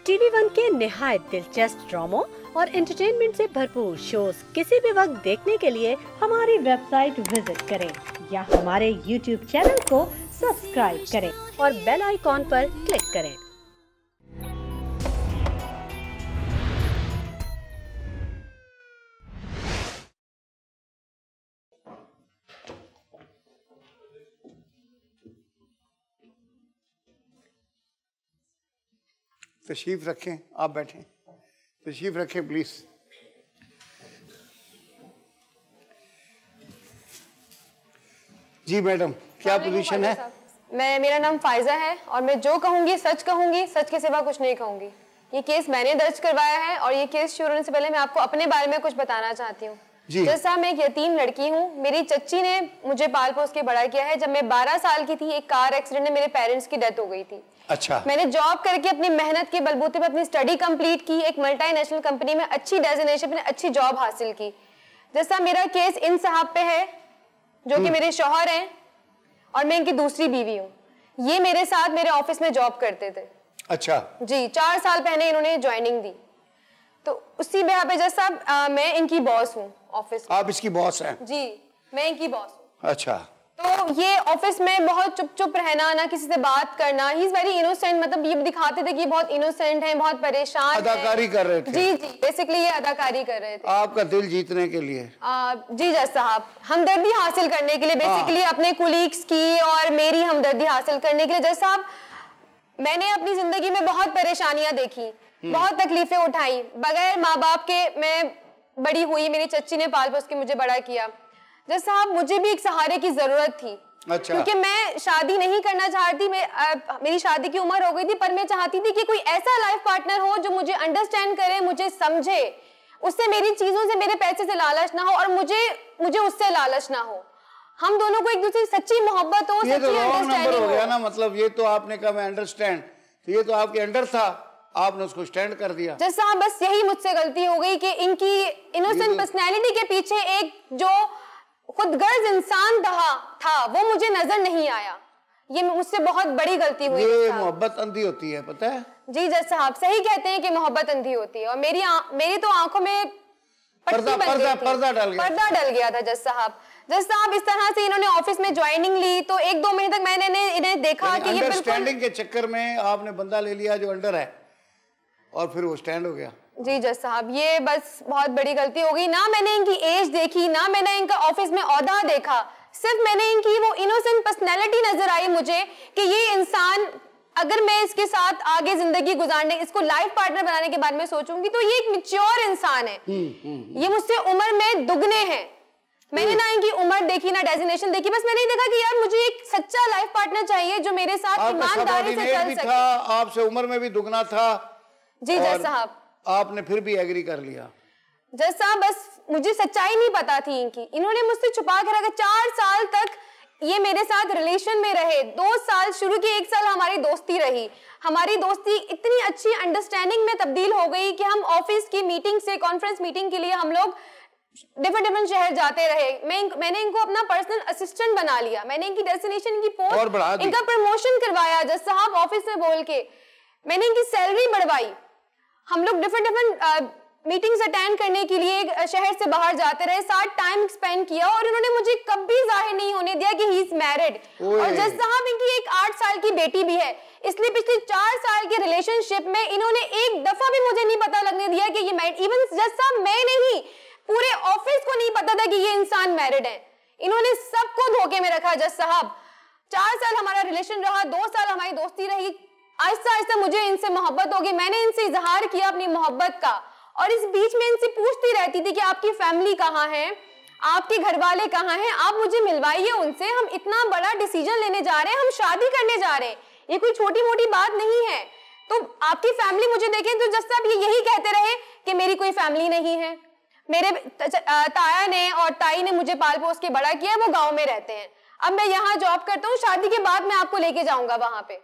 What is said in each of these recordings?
TV one के निहायत दिलचस्प ड्रामों और एंटरटेनमेंट से भरपूर शोज किसी भी वक्त देखने के लिए हमारी वेबसाइट विजिट करें या हमारे यूट्यूब चैनल को सब्सक्राइब करें और बेल आइकॉन पर क्लिक करें। तशरीफ रखें, आप बैठें। तशरीफ रखें प्लीज। जी मैडम, क्या पोजीशन है? मेरा नाम फायजा है और मैं जो कहूंगी, सच के सिवा कुछ नहीं कहूंगी। ये केस मैंने दर्ज करवाया है और ये केस शुरू होने से पहले मैं आपको अपने बारे में कुछ बताना चाहती हूँ। जैसा मैं एक यतीम लड़की हूँ, मेरी चच्ची ने मुझे पाल पोस के बड़ा किया है। जब मैं 12 साल की थी, एक कार एक्सीडेंट में मेरे पेरेंट्स की डेथ हो गई थी। अच्छा। मैंने जॉब करके अपनी मेहनत के बलबूते पे अपनी स्टडी कंप्लीट की, एक मल्टीनेशनल कंपनी में अच्छी डेजिग्नेशन में अच्छी जॉब हासिल की। जैसा मेरा केस इन साहब पे है जो कि मेरे शौहर हैं और मैं इनकी दूसरी बीवी हूँ। ये मेरे साथ मेरे ऑफिस में जॉब करते थे। अच्छा जी, 4 साल पहले इन्होंने ज्वाइनिंग दी। तो उसी बिहार पे जैसा मैं इनकी बॉस हूँ ऑफिस। आप इसकी बॉस हैं? जी, मैं इनकी बॉस हूँ। अच्छा। तो ये ऑफिस में बहुत चुप चुप रहना, ना किसी से बात करना। ही इज वेरी इनोसेंट, मतलब ये दिखाते थे कि बहुत इनोसेंट है, बहुत परेशान है। अदाकारी कर रहे थे? जी जी, बेसिकली ये अदाकारी कर रहे थे आपका दिल जीतने के लिए। जी जज साहब, हमदर्दी हासिल करने के लिए, बेसिकली अपने कुलीग्स की और मेरी हमदर्दी हासिल करने के लिए। जज साहब, मैंने अपनी जिंदगी में बहुत परेशानियां देखी, बहुत तकलीफें उठाई। बगैर माँ बाप के मैं बड़ी हुई, मेरी चच्ची ने पाल पोस के मुझे बड़ा किया। जैसे साहब, मुझे भी एक सहारे की जरूरत थी। अच्छा। क्योंकि मैं शादी नहीं करना चाहती, मेरी शादी की उम्र हो गई थी, पर मैं चाहती थी कि कोई ऐसा लाइफ पार्टनर हो जो मुझे अंडरस्टैंड करे, मुझे समझे, उससे मेरी चीजों से, मेरे पैसे से लालच ना हो और मुझे उससे लालच ना हो। हम दोनों को एक दूसरे की सच्ची मोहब्बत हो, सच्ची अंडरस्टैंडिंग हो गया ना। मतलब ये तो आपने कहा मैं अंडरस्टैंड, तो ये तो आपके अंडर था, आपने उसको स्टैंड कर दिया। जैसा हाँ, बस यही मुझसे गलती हो गई कि इनकी इनोसेंट पर्सनैलिटी के पीछे एक जो खुदगर्ज इंसान था वो मुझे नजर नहीं आया। ये मुझसे बहुत बड़ी गलती हुई। ये मोहब्बत अंधी होती है, पता है? जी जज साहब, सही कहते हैं कि मोहब्बत अंधी होती है। और मेरी तो आंखों में पर्दा डल गया था। जज साहब, इस तरह से इन्होंने ऑफिस में ज्वाइनिंग ली तो 1-2 महीने तक मैंने इन्हें देखा कि ये अंडरस्टैंडिंग के चक्कर में आपने बंदा ले लिया जो अंडर है और फिर वो स्टैंड हो गया। जी जज साहब, ये बस बहुत बड़ी गलती हो गई। ना मैंने इनकी एज देखी, ना मैंने इनका ऑफिस में ओहदा देखा, सिर्फ मैंने इनकी वो इनोसेंट पर्सनैलिटी नजर आई मुझे कि ये इंसान, अगर मैं इसके साथ आगे जिंदगी गुजारने, इसको लाइफ पार्टनर बनाने के बारे में सोचूंगी तो ये एक मैच्योर इंसान है। ये मुझसे उम्र में दुगने हैं। मैंने ना इनकी उम्र देखी, ना डेजिग्नेशन देखी, बस मैंने देखा कि यार मुझे एक सच्चा लाइफ पार्टनर चाहिए जो मेरे साथ ईमानदारी से चल सके। आपसे उम्र में भी दुगना था। जी जज साहब, आपने फिर भी एग्री कर लिया। जज साहब, बस मुझे सच्चाई नहीं पता थी इनकी, इन्होंने मुझसे छुपा के रखा। 4 साल तक ये मेरे साथ रिलेशन में रहे। 2 साल शुरू की, 1 साल हमारी दोस्ती रही। हमारी दोस्ती इतनी अच्छी अंडरस्टैंडिंग में तब्दील हो गई कि हम ऑफिस की मीटिंग से कॉन्फ्रेंस मीटिंग के लिए हम लोग डिफरेंट शहर जाते रहे। मैंने इनको अपना पर्सनल असिस्टेंट बना लिया। मैंने इनकी डेस्टिनेशन, इनकी पोस्ट, इनका प्रमोशन करवाया। जज साहब, ऑफिस में बोल के मैंने इनकी सैलरी बढ़वाई। हम लोग डिफरेंट मीटिंग्स अटेंड करने के लिए शहर से बाहर जाते रहे, साथ टाइम स्पेंड किया और इन्होंने मुझे कभी जाहिर नहीं होने दिया कि ही इज मैरिड। और जज साहब, इनकी एक 8 साल की बेटी भी है। इसलिए पिछले 4 साल के रिलेशनशिप में इन्होंने एक दफा भी मुझे नहीं पता लगने दिया कि ये मैरिड। इवन जज साहब, मैं नहीं, पूरे ऑफिस को नहीं पता था कि ये इंसान मैरिड है। इन्होंने सबको धोखे में रखा। जज साहब, 4 साल हमारा रिलेशन रहा, 2 साल हमारी दोस्ती रही। आहिस्ता आहिस्ता मुझे इनसे मोहब्बत हो गई। मैंने इनसे इजहार किया अपनी मोहब्बत का और इस बीच में इनसे पूछती रहती थी कि आपकी फैमिली कहाँ है, आपके घर वाले कहाँ हैं, आप मुझे मिलवाइए उनसे। हम इतना बड़ा डिसीजन लेने जा रहे हैं, हम शादी करने जा रहे हैं, ये कोई छोटी मोटी बात नहीं है। तो आपकी फैमिली मुझे देखें तो जज साहब ये यही कहते रहे कि मेरी कोई फैमिली नहीं है। मेरे ताया ने और ताई ने मुझे पाल पोस के बड़ा किया, वो गाँव में रहते हैं। अब मैं यहाँ जॉब करता हूँ, शादी के बाद मैं आपको लेके जाऊंगा वहां पे।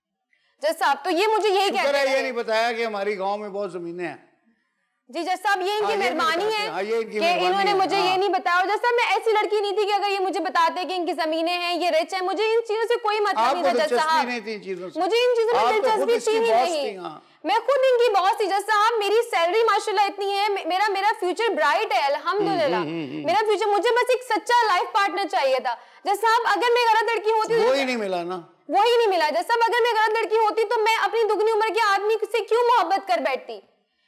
जज साहब, तो ये मुझे यही कहते हैं। ये नहीं बताया कि हमारी गांव में बहुत जमीनें हैं। जी जज साहब, ये इनकी मेहरबानी है कि इन्होंने मुझे ये नहीं बताया। जज साहब, मैं ऐसी लड़की नहीं थी कि अगर ये मुझे बताते कि इनकी जमीनें हैं, ये रिच है, मुझे इन चीजों से कोई मतलब नहीं था। जज साहब, मुझे इन चीजों में दिलचस्पी थी ही नहीं। मैं खुद इनकी बॉस थी जज साहब, मेरी सैलरी माशाल्लाह इतनी है, मेरा फ्यूचर ब्राइट है अल्हम्दुलिल्लाह, मेरा फ्यूचर, मुझे बस एक सच्चा लाइफ पार्टनर चाहिए था जज साहब। अगर मैं गलत लड़की होती, वो ही नहीं मिला ना, वही नहीं मिला जज साहब। अगर मैं गलत लड़की होती तो मैं अपनी दुगनी उम्र के आदमी से क्यों मोहब्बत कर बैठती?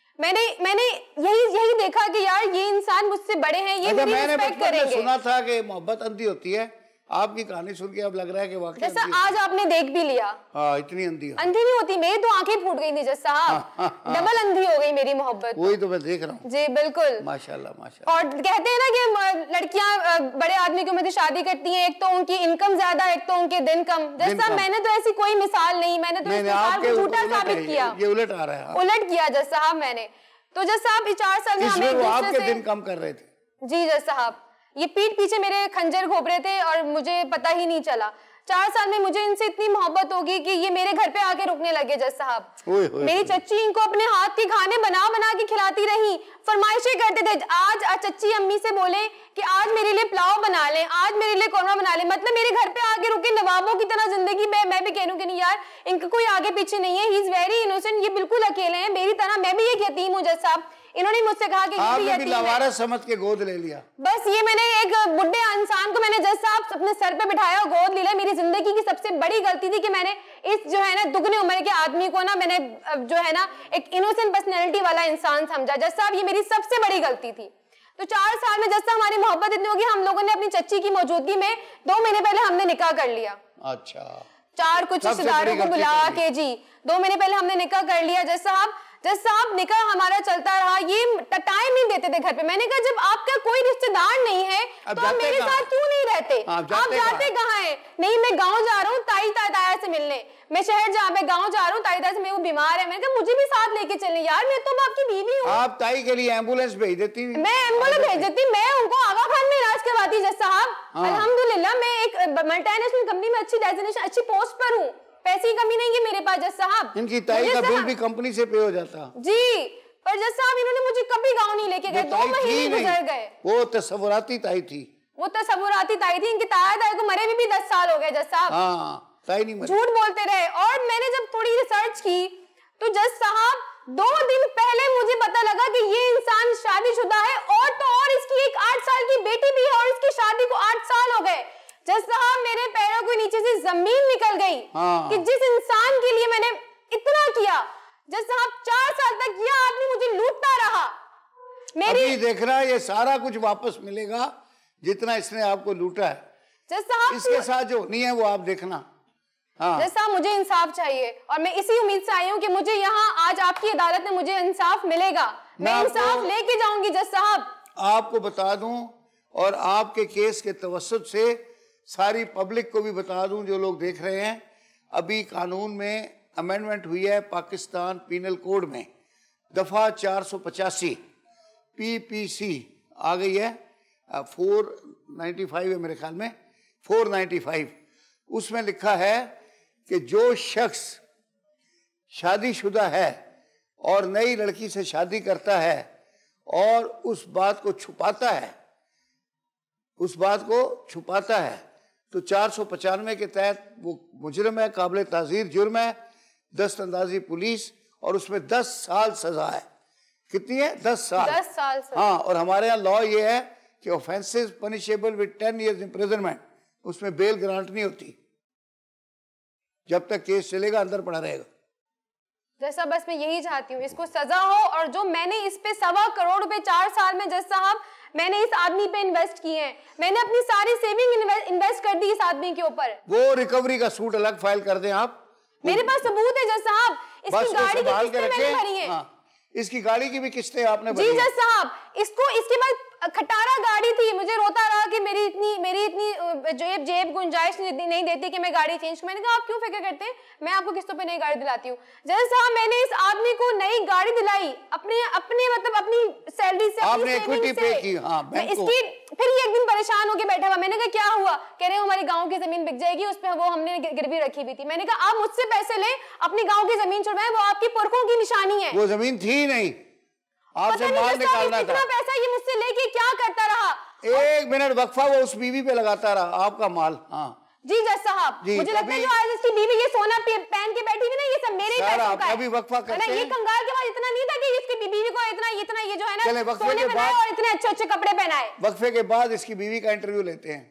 मैंने यही देखा कि यार ये इंसान मुझसे बड़े हैं, ये मेरी रिस्पेक्ट करेंगे। सुना था कि मोहब्बत अंधी होती है, आपकी कहानी सुन के अब लग रहा है कि वाकई जैसा आज आपने देख भी लिया। हाँ, इतनी अंधी नहीं होती, मेरी तो आंखें फूट गई थी जज साहब, डबल अंधी हो गई मेरी मोहब्बत। वही तो मैं देख रहा हूँ जी बिल्कुल, माशाल्लाह माशाल्लाह। और कहते हैं ना कि लड़कियां बड़े आदमी की उम्र से शादी करती हैं, एक तो उनकी इनकम ज्यादा, एक तो उनके दिन कम। जज साहब मैंने तो ऐसी कोई मिसाल नहीं, मैंने तो इस मिसाल को झूठा साबित किया, ये उलट आ रहा है, उलट किया जज साहब मैंने। तो जज साहब 4 साल में हमें वो आपके दिन कम कर रहे थे। जी जज साहब, ये पीठ पीछे मेरे खंजर घोप रहे थे और मुझे पता ही नहीं चला। 4 साल में मुझे इनसे इतनी मोहब्बत होगी कि ये मेरे घर पे आके रुकने लगे जज साहब। मेरी चच्ची इनको अपने हाथ के खाने बना बना के खिलाती रही, फरमाइशें करते थे। आज चच्ची अम्मी से बोले कि आज मेरे लिए पुलाव बना ले, आज मेरे लिए कौरमा बना ले, मतलब मेरे घर पे आके रुके नवाबों की तरह जिंदगी। मैं भी कह रही हूँ कि नहीं यार, इनका कोई आगे पीछे नहीं है, ही इज वेरी इनोसेंट, ये बिल्कुल अकेले हैं मेरी तरह, मैं भी एक यतीम हूँ जज साहब। इन्होंने मुझसे कहा कि आपने भी लावारिस समझ के गोद ले लिया। बस ये मैंने एक बुढ़े इंसान को मैंने जज साहब अपने सर पे बिठाया, गोद लिया। मेरी जिंदगी की सबसे बड़ी गलती थी कि मैंने इस जो है ना दुगनी उम्र के आदमी को ना मैंने जो है ना एक इनोसेंट पर्सनैलिटी वाला इंसान समझा जज साहब, ये मेरी सबसे बड़ी गलती थी। तो 4 साल में जज साहब हमारी मोहब्बत इतनी होगी, हम लोगों ने अपनी चच्ची की मौजूदगी में 2 महीने पहले हमने निकाह कर लिया। अच्छा, 4 कुछ रिश्तेदारों को बुला के जी 2 महीने पहले हमने निकाह कर लिया जज साहब। निकाह हमारा चलता रहा, ये टाइम नहीं देते थे घर पे। मैंने कहा जब आपका कोई रिश्तेदार नहीं है तो आप मेरे साथ क्यों नहीं रहते? आप जाते कहाँ हैं? नहीं मैं गांव जा रहा हूँ ताई ताया से मिलने, मैं शहर जहाँ पे गांव जा रहा हूँ ताई ताया से, वो बीमार है। मैंने कहा मुझे भी साथ लेके चलने। यार मैं तो आपकी बीवी हूँ। आप ताई के लिए एम्बुलेंस भेज देती? मैं एम्बुलेंस भेज देती, मैं उनको आगा खान में इलाज करवाती जज साहब। अल्हम्दुलिल्लाह मैं एक मल्टीनेशनल कंपनी में अच्छी डेजिग्नेशन, अच्छी पोस्ट पर हूँ, पैसे की कमी नहीं है मेरे पास जज साहब। इनकी ताई का बिल भी कंपनी से पे हो जाता जी, पर जज साहब इन्होंने मुझे कभी गांव नहीं लेके गए, 2 महीने गुजर गए। वो तस्वुराती ताई थी, वो तस्वुराती ताई थी। इनकी ताया को मरे भी 10 साल हो गए जज साहब। हाँ, ताई नहीं मरी, झूठ बोलते रहे। और मैंने जब थोड़ी रिसर्च की तो जज साहब 2 दिन पहले मुझे पता लगा कि ये इंसान शादीशुदा है, और तो और इसकी एक 8 साल की बेटी भी है, और इसकी शादी को 8 साल हो गए। जज साहब मेरे पैरों के नीचे से जमीन निकल गई कि जिस इंसान के लिए मैंने इतना किया, जज साहब 4 साल तक यह आदमी मुझे लूटता रहा। अभी देखना ये सारा कुछ वापस मिलेगा जितना इसने आपको लूटा है। जज साहब इसके साथ जो नहीं है वो आप देखना। हाँ। जज साहब मुझे इंसाफ चाहिए, और मैं इसी उम्मीद से आई हूँ कि मुझे यहाँ आज आपकी अदालत में मुझे इंसाफ मिलेगा। मैं इंसाफ लेके जाऊंगी जज साहब। आपको बता दूं और आपके केस के तवस्सुत से सारी पब्लिक को भी बता दूं, जो लोग देख रहे हैं, अभी कानून में अमेंडमेंट हुई है पाकिस्तान पीनल कोड में, दफा 485 PPC आ गई है, 495 है मेरे ख्याल में, 495। उसमें लिखा है कि जो शख्स शादीशुदा है और नई लड़की से शादी करता है और उस बात को छुपाता है, तो 495 के तहत वो मुजरिम है, काबिल ताज़ीर जुर्म है, दस्तंदाजी पुलिस, और उसमें 10 साल सजा है। कितनी है? 10 साल। 10 साल सजा। हाँ, और हमारे यहाँ लॉ ये है कि offences punishable with 10 years imprisonment, उसमें बेल ग्रांट नहीं होती, जब तक केस चलेगा अंदर पड़ा रहेगा। जैसा बस मैं यही चाहती हूँ इसको सजा हो, और जो मैंने इस पे 1.25 करोड़ रुपए 4 साल में जज साहब मैंने इस आदमी पे इन्वेस्ट किए हैं, मैंने अपनी सारी सेविंग इन्वेस्ट कर दी इस आदमी के ऊपर। वो रिकवरी का सूट अलग फाइल कर दें आप, मेरे पास सबूत है जज साहब, इसकी गाड़ी की किस्तें मैंने भरी है। इसकी गाड़ी की भी किस्तें आपने भरी जी जज साहब, इसके बाद खटारा गाड़ी थी, मुझे रोता रहा कि मेरी इतनी जेब गुंजाइश नहीं देती कि मैं गाड़ी चेंज। मैंने कहा आप क्यों फिक्र करते हैं, मैं आपको किस्तों पे नई गाड़ी दिलाती हूँ। जज साहब मैंने इस आदमी को नई गाड़ी दिलाई अपने मतलब अपनी सैलरी से, आपने इक्विटी पे की। हाँ, इसकी फिर ये एक दिन परेशान होकर बैठा हुआ, मैंने कहा क्या हुआ? कह रहे हमारी गाँव की जमीन बिक जाएगी, उस पर वो हमने गिरवी रखी हुई थी। मैंने कहा आप मुझसे पैसे ले, अपनी गाँव की जमीन छुड़वाएं, वो आपकी पुरखों की निशानी है। वो जमीन थी नहीं, आपसे माल निकालना था। इतना पैसा ये मुझसे लेके क्या करता रहा? 1 मिनट वक्फा वो उस बीवी पे लगाता रहा, आपका माल। हाँ जी जज साहब, मुझे लगता है जो आज इसकी बीवी ये सोना पहन के बैठी थी ना, ये सब मेरे ही पैसों का है। अभी वक्फा करते हैं। ये कंगाल के पास इतना नहीं था कि इसकी बीवी को इतना ये जो है ना सोने बनाए और इतने अच्छे कपड़े पहनाए। वक्फे के बाद इसकी बीवी का इंटरव्यू लेते हैं।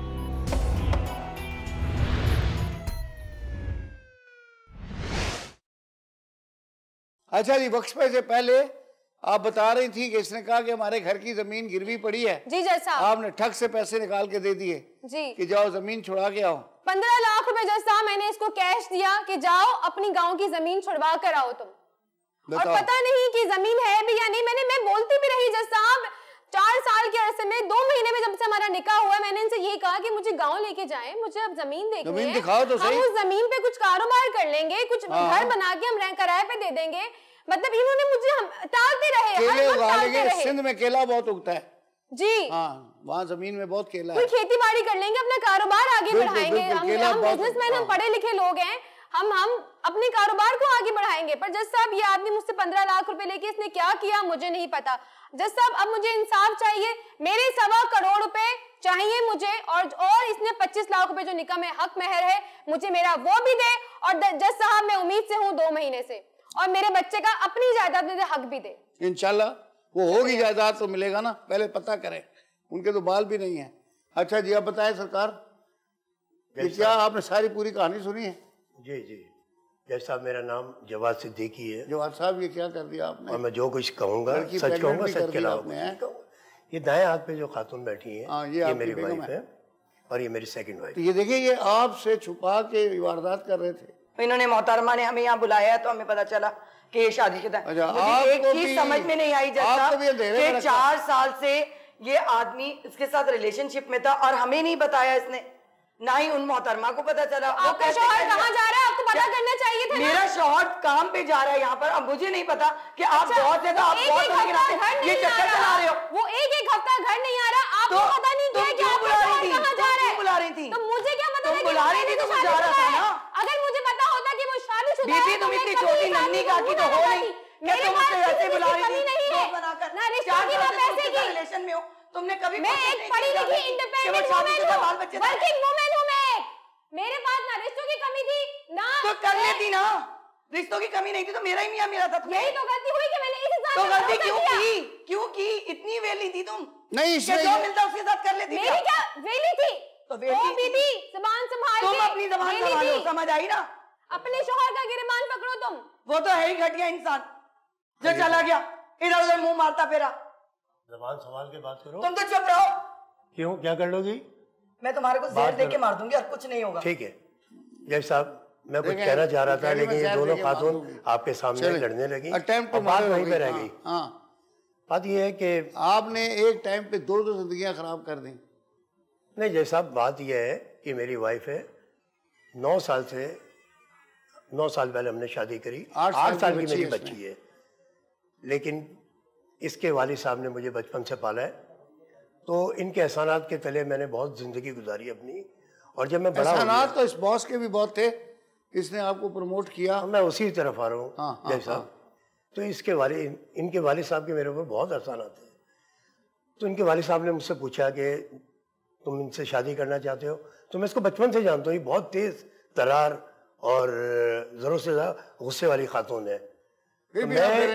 अच्छा जी, वक्फे से पहले आप बता रही थी कि इसने कहा कि हमारे घर की जमीन गिरवी पड़ी है। जी जज साहब। आपने ठग से पैसे निकाल के दे दिए जी कि जाओ जमीन छुड़ा के आओ। 15 लाख रुपए जज साहब मैंने इसको कैश दिया कि जाओ अपनी गांव की जमीन छुड़वा कर आओ तुम। और पता नहीं कि जमीन है भी या नहीं। मैं बोलती भी रही जज साहब, 4 साल के अरसे में 2 महीने में जब से हमारा निकाह हुआ, मैंने इनसे ये कहा कि मुझे गांव लेके जाएं, मुझे अब जमीन देखनी है, दिखाओ तो सही। हम उस जमीन पे कुछ कारोबार कर लेंगे, कुछ घर बना के हम किराए पे दे देंगे। मतलब इन्होंने मुझे टालते रहे, केले उगा लेंगे। सिंध में केला बहुत उगता है जी। हाँ, वहाँ जमीन में बहुत केला है। कोई खेती बाड़ी कर लेंगे, अपना कारोबार आगे बढ़ाएंगे। हम बिजनेसमैन, हम पढ़े लिखे लोग हैं, हम अपने कारोबार को आगे बढ़ाएंगे। पर जज साहब, ये आदमी मुझसे 15 लाख रुपए लेके इसने क्या किया मुझे नहीं पता। जज साहब, अब मुझे इंसाफ चाहिए। मेरे 1.25 करोड़ रुपए चाहिए मुझे, और इसने 25 लाख रुपए जो निकाह में हक मेहर है, मुझे मेरा वो भी दे। और जज साहब, मैं उम्मीद से हूँ 2 महीने से, और मेरे बच्चे का अपनी जायदाद में हक भी दे। इंशाल्लाह वो होगी जायदाद तो मिलेगा ना, पहले पता करें। उनके तो बाल भी नहीं है। अच्छा जी, अब बताएं सरकार, क्या आपने सारी पूरी कहानी सुनी है? जी जी जज साहब, मेरा नाम जवाद सिद्दीकी है। जवाद साहब, ये क्या कर दिया आपने? और मैं जो कुछ कहूँगा सच कहूँगा, सच के अलावा। ये दाएं हाथ पे जो खातून बैठी है, ये मेरी वाइफ है, और ये मेरी सेकंड वाइफ। ये देखिए, ये आपसे छुपा के वारदात कर रहे थे। इन्होंने मोहतरमा ने हमें यहाँ बुलाया तो हमें पता चला कि ये शादीशुदा है। मुझे एक चीज समझ में नहीं आई जज साहब कि 4 साल से ये आदमी इसके साथ रिलेशनशिप में था और हमें नहीं बताया इसने, ना ही उन मोहतरमा को पता चला। आपका शौहर कहाँ जा रहा है, आपको पता करना चाहिए था। मेरा शौहर काम पे जा रहा है यहाँ पर, अब मुझे नहीं पता कि आप बहुत ज्यादा आप बहुत ये चक्कर चला रहे हो। वो एक हफ्ता घर नहीं आ रहा, आपको पता नहीं क्या कि आप बुला रही थी, बुला रही थी, तो मुझे क्या पता, बुला रही थी तो मुझे जा रहा था ना। अगर मुझे पता होता कि वो शादीशुदा है, बीबी तुम इतनी छोटी नन्ही काकी तो हो नहीं, मेरे पास ऐसे बुला रही थी दोस्त बनाकर, ना रिश्ते की ना पैसे की रिलेशन में हो तुमने कभी। मैं एक पढ़ी लिखी इंडिपेंडेंट वुमेन हूं, वर्किंग वुमेन हूं मैं। मेरे पास ना रिश्तों की कमी थी ना। तो कर लेती ना, रिश्तों की कमी नहीं थी तो मेरा ही मियां मिला था। यही तो गलती हुई कि मैंने इस हिसाब से। तो गलती क्यों की इतनी वेली थी तुम? नहीं, इसमें जो मिलता उसके साथ कर लेती। मेरी क्या वेली थी? तो वेली बीबी जबान संभाल, तुम अपनी जबान संभालो, समझ आई ना? अपने शौहर का गिरबान पकड़ो तुम। वो तो है ही घटिया इंसान जो चला गया, इधर उधर मुंह मारता फिरा। जबान संभाल के बात करो। तुम तो चुप रहो। क्यों, क्या कर लोगी? मैं तुम्हारे को जहर दे के मार दूंगी और कुछ नहीं होगा। ठीक है जज साहब, मैं कुछ कहना चाह रहा था, लेकिन ये दोनों खातून आपके सामने लड़ने लगी, बात वहीं पे रह गई। बात ये है कि आपने एक टाइम पे 2 जिंदगियां खराब कर दी। नहीं जज साहब, बात यह है कि मेरी वाइफ है, 9 साल पहले हमने शादी करी, 8 साल की मेरी बच्ची है, लेकिन इसके वालिद साहब ने मुझे बचपन से पाला है, तो इनके एहसानात के तले मैंने बहुत जिंदगी गुजारी अपनी। और जब मैं बड़ा एहसानात तो इस बॉस के भी बहुत थे, इसने आपको प्रमोट किया। मैं उसी तरफ आ रहा हूँ जय साहब। तो इनके वालिद साहब के मेरे ऊपर बहुत एहसानात थे। तो इनके वालिद साहब ने मुझसे पूछा कि तुम इनसे शादी करना चाहते हो? तो मैं इसको बचपन से जानता हूँ, ये बहुत तेज तरार और जरूर से ज्यादा गुस्से वाली खातून है। तो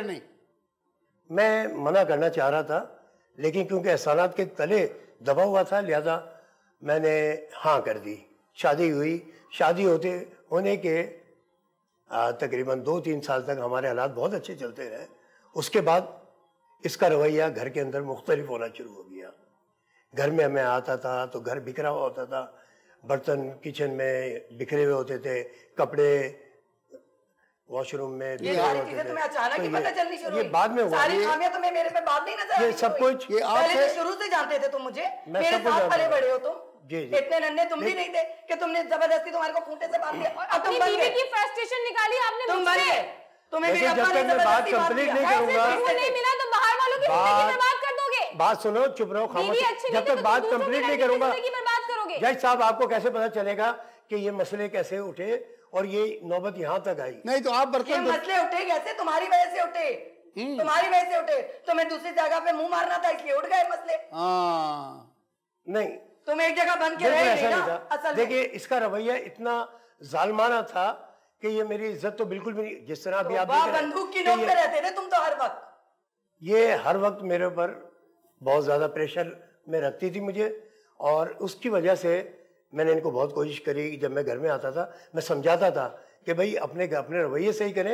मैं मना करना चाह रहा था, लेकिन क्योंकि एहसानात के तले दबा हुआ था, लिहाजा मैंने हाँ कर दी। शादी हुई, शादी होने के तकरीबन 2-3 साल तक हमारे हालात बहुत अच्छे चलते रहे। उसके बाद इसका रवैया घर के अंदर मुख्तलिफ होना शुरू हो गया। घर में मैं आता था तो घर बिखरा हुआ होता था, बर्तन किचन में बिखरे हुए होते थे, कपड़े वॉशरूम में ये सारी चीजें तुम्हें अचानक ही पता चलनी शुरू हुई। बाद में सारी खामियां तुम्हें मेरे पे बाद नहीं नजर ये सब कुछ पहले तो शुरू से जानते थे तुम मुझे, मेरे साथ पले बड़े हो तुम। इतने नन्हे तुम भी नहीं थे कि तुमने जबरदस्ती तुम्हारे को खूंटे से बांध दिया। अपनी बीवी की फ्रस्ट्रेशन निकाली आपने मुझसे। तुम्हें भी जब तक मैं बात कंप्लीट नहीं करूंगा, नहीं मिला तो बाहर वालों की जिंदगी बर्बाद कर दोगे। बात सुनो, चुप रहो, खामोश। जब तक बात कंप्लीट नहीं करूंगा, जज साहब आपको कैसे पता चलेगा कि ये मसले कैसे उठे और ये नौबत यहाँ तक आई? नहीं तो आप बर्तन मसले उठे कैसे? तुम्हारी वजह से उठे, तुम्हारी वजह से उठे। तुम्हें दूसरी जगह पे मुंह मारना था इसलिए उठ गए मसले। नहीं तुम एक जगह बन के रहे ऐसा नहीं था। देखिए इसका रवैया इतना जालमाना था कि ये मेरी इज्जत तो बिल्कुल भी नहीं, जिस तरह अभी आप बंदूक की नोक पे रहते थे तुम तो हर वक्त। ये हर वक्त मेरे ऊपर बहुत ज्यादा प्रेशर में रखती थी मुझे, और उसकी वजह से मैंने इनको बहुत कोशिश करी। जब मैं घर में आता था मैं समझाता था कि भाई अपने रवैये से ही करें,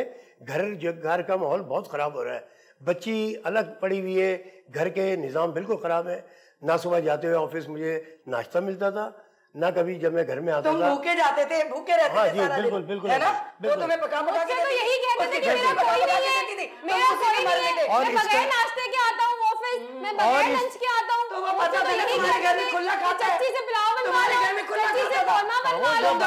घर का माहौल बहुत खराब हो रहा है, बच्ची अलग पड़ी हुई है, घर के निज़ाम बिल्कुल खराब है, ना सुबह जाते हुए ऑफिस मुझे नाश्ता मिलता था, ना कभी जब मैं घर में आता था। तुम भूखे जाते थे, भूखे रहते थे सारा दिन, बिल्कुल बिल्कुल है ना? वो तुम्हें पका पका के तो यही कहते थे कि मेरा कोई नहीं है, मेरा कोई नहीं है, मैं बगैर नाश्ते के आता हूँ ऑफिस, मैं बगैर लंच के आता हूँ। तो वो पता था कि तुम्हारे घर में खुला खाता है, चच्ची से पुलाव बनवा लो, घर में खुला चच्ची से कौरमा बनवा लो,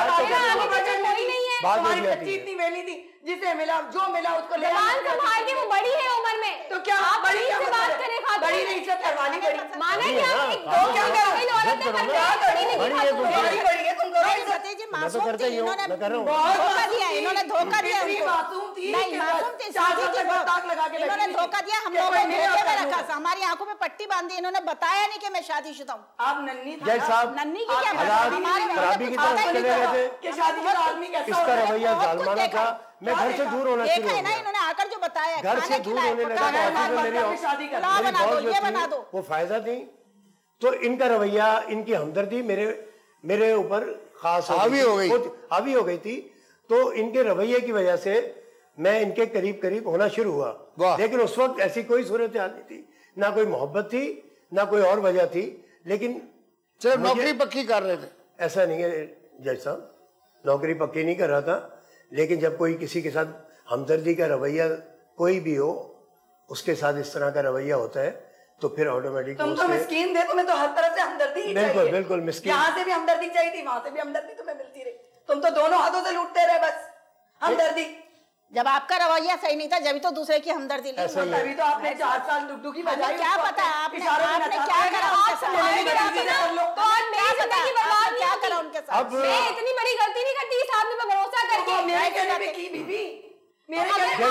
कोई नहीं है। तुम्हारी बच्ची इतनी वेली थी, जिसे मिला जो मिला उसको ले जबान संभाल के, वो बड़ी है उम्र में, तो क्या आप बड़ी से बात करें, खाते बड़ी नहीं इज्जत करवानी बड़ी माने क्या? एक दो क्या करो, बड़ी नहीं बड़ी है तुम करो भतीजी मासूम थी, इन्होंने धोखा दिया, इन्होंने धोखा दिया उनको। मासूम थी, नहीं मासूम थी, इन्होंने धोखा दिया, हम लोगों ने धोखे में रखा, हमारी आंखों में पट्टी बांधी, इन्होंने बताया नहीं कि मैं शादीशुदा हूँ। आप नन्ही जय साहब, नन्ही की क्या खराबी की तरफ चले गए थे कि शादीशुदा आदमी कैसा इसका रवैया जालमाना था। मैं घर से दूर होना शुरू हो देखा है ना, गया, इन्होंने आकर जो बताया, घर से दूर होने लगा। ऑफिस में मेरी बॉस जो थी वो फायदा थी, तो इनका रवैया, इनकी हमदर्दी मेरे ऊपर खास हावी हो गई थी। तो इनके रवैये की वजह से मैं इनके करीब होना शुरू हुआ, लेकिन उस वक्त ऐसी कोई सूरत हाल नहीं थी, ना कोई मोहब्बत थी, ना कोई और वजह थी, लेकिन सिर्फ नौकरी पक्की कर रहे थे। ऐसा नहीं है जज साहब, नौकरी पक्की नहीं कर रहा था, लेकिन जब कोई किसी के साथ हमदर्दी का रवैया कोई भी हो, उसके साथ इस तरह का रवैया होता है, तो फिर ऑटोमेटिक तुम तो मिस्कीन थे, तुम्हें तो हर तरफ से हमदर्दी ही चाहिए। बिल्कुल मिस्कीन, यहाँ से भी हमदर्दी चाहिए थी, वहां से भी हमदर्दी तुम्हें मिलती रही, तुम तो दोनों हाथों से लूटते रहे बस हमदर्दी। जब आपका रवैया सही नहीं था, जब तो दूसरे की हमदर्दी ली, तभी तो आपने 4 साल दुखी बजाई। क्या पता आपने क्या करा उनके साथ, क्या करा उनके साथ। मैं इतनी बड़ी गलती नहीं करती इस आदमी पर भरोसा करके। मेरे कहने पे की बीबी, मेरे नौकरी करती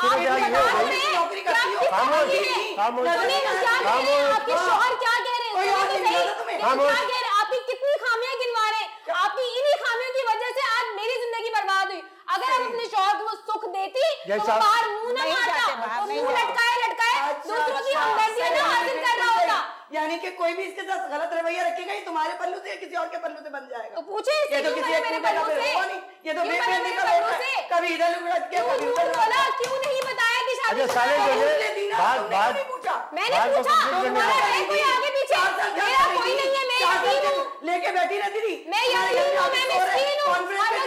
हो, आपके शौहर क्या कह रहे हैं, आपकी कितनी खामियां गिनवा रहे हैं, आपकी इन्हीं खामियों की वजह से आज मेरी जिंदगी बर्बाद हुई। अगर हम अपने शौहर को सुख देती तो बाहर मुंह न मारता, मुंह लटकाए दूसरों की हमदर्दी न हासिल कर रहा होता। यानी कि कोई भी इसके साथ गलत रवैया रखेगा, ये तुम्हारे पल्लू से किसी और के पल्लू से बन जाएगा। तो पूछे ये तो किसी एक पल्लू से, ये तो बेपैनी का होता है, कभी इधर लुढ़क के कभी उधर बोला। क्यों नहीं बताया कि शादी मैंने पूछा, तुम्हारा है कोई आगे पीछे? मेरा कोई नहीं है, मैं यतीम हूं, लेके बैठी रहती थी, मैं यतीम हूं, मैं मिस्कीन हूं,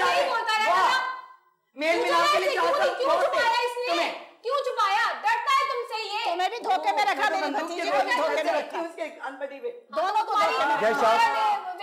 मेल मिलाप के लिए क्यों छुपाया इसने? क्यों छुपाया? डरता है तुमसे ये? तुम्हें भी धोखे में रखा, मेरी भतीजी को भी धोखे में रखा, उसके अनपढ़ी पे दोनों को धोखे में। जय साहब,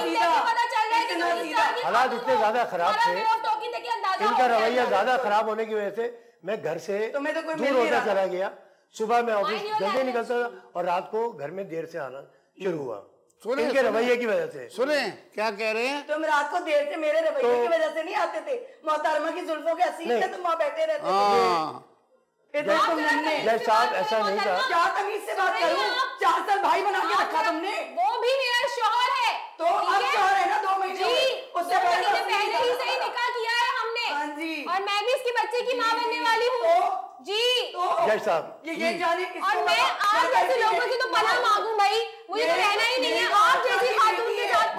हालात इतने ज्यादा खराब थे, इनका रवैया ज्यादा खराब होने की वजह से मैं घर से दूर होता चला गया। सुबह में ऑफिस जल्दी निकलता था और रात को घर में देर से आना शुरू हुआ, इनके रवैये की वजह से। सुने क्या कह रहे हैं? तुम रात को देर से मेरे रवैये की वजह से नहीं आते थे, मोहतरमा की जुल्फों के असीर में तुम वहां बैठे रहते थे। जय साहब ऐसा नहीं था, क्या तमीज से बात करूं? 4 साल भाई बना के रखा तुमने, वो भी मेरा शौहर है, तो अब शौहर है ना 2 महीने उससे पहले ही सही निकाह किया है हमने। हाँ जी, और मैं भी इसके बच्चे की माँ बनने वाली हूँ जी। जय साहब ये जाने और मैं आप जैसे लोगों से तो पनाह मांगू भाई, मुझे तो रहना ही नहीं है आप जैसी खातून के साथ।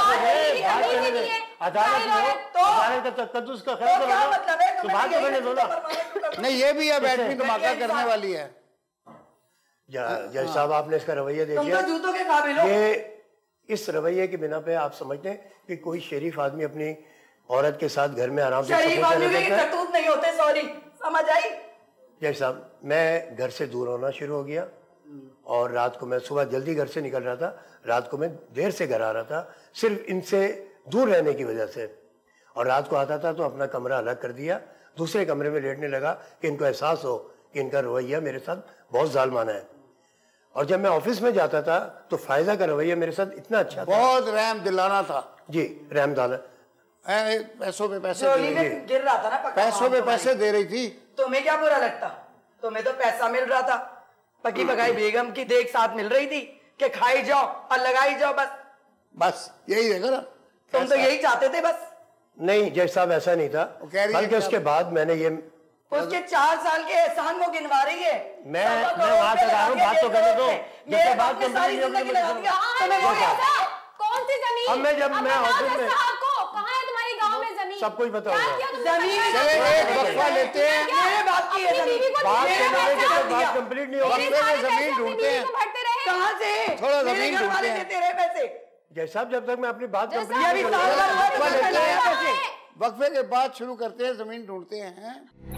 अदालत का तकद्दुस का ख्याल करो, तो बात करने दो ना। नहीं ये भी है, बैठ भी धमाका करने वाली है। जय साहब आपने इसका रवैया देखिए, जूतों के काबिल हो। ये इस रवैये की बिना पे आप समझते हैं कि कोई शरीफ आदमी अपनी औरत के साथ घर में आराम से शरीफ आदमी के करतूत नहीं होते, सॉरी, समझ आई? जय साहब मैं घर से दूर होना शुरू हो गया, और रात को मैं सुबह जल्दी घर से निकल रहा था, रात को मैं देर से घर आ रहा था, सिर्फ इनसे दूर रहने की वजह से। और रात को आता था तो अपना कमरा अलग कर दिया, दूसरे कमरे में लेटने लगा कि इनको एहसास हो कि इनका रवैया मेरे साथ बहुत जालमाना है। और जब मैं ऑफिस में जाता था तो फायदा का रवैया मेरे साथ इतना अच्छा था, बहुत रहम दिलाना था जी, रहम दिलाना। पैसों पे पैसे गिर रहा था ना, पैसों पे पैसे दे रही थी। तुम्हें क्या बुरा लगता? तुम्हें तो पैसा मिल रहा था, पकी पकाई बेगम की देख साथ मिल रही थी कि खाई जाओ और लगाई जाओ, बस बस यही देखो ना, तुम तो यही चाहते थे बस। नहीं जज साहब ऐसा नहीं था, बल्कि उसके बाद मैंने ये उसके 4 साल के एहसान वो गिनवा रही है। मैं वहां तक आ रहा हूँ, बात तो करने दो। मेरे बात में सारी जिंदगी लगा दिया। कौन सी जमीन? अब मैं जब मैं ऑफिस में कहाँ है तुम्हारी गांव में जमीन? सब कुछ बताऊंगा। जमीन एक वक्फा लेते हैं, मेरे बात की है जमीन। बात कंप्लीट नहीं होगी, जमीन ढूंढते हैं। कहाँ से? थोड़ा जमीन घर वाले ढूंढते देते रहे पैसे। जज साहब जब तक मैं अपनी बात वक्फे के बाद शुरू करते हैं, जमीन ढूंढते हैं।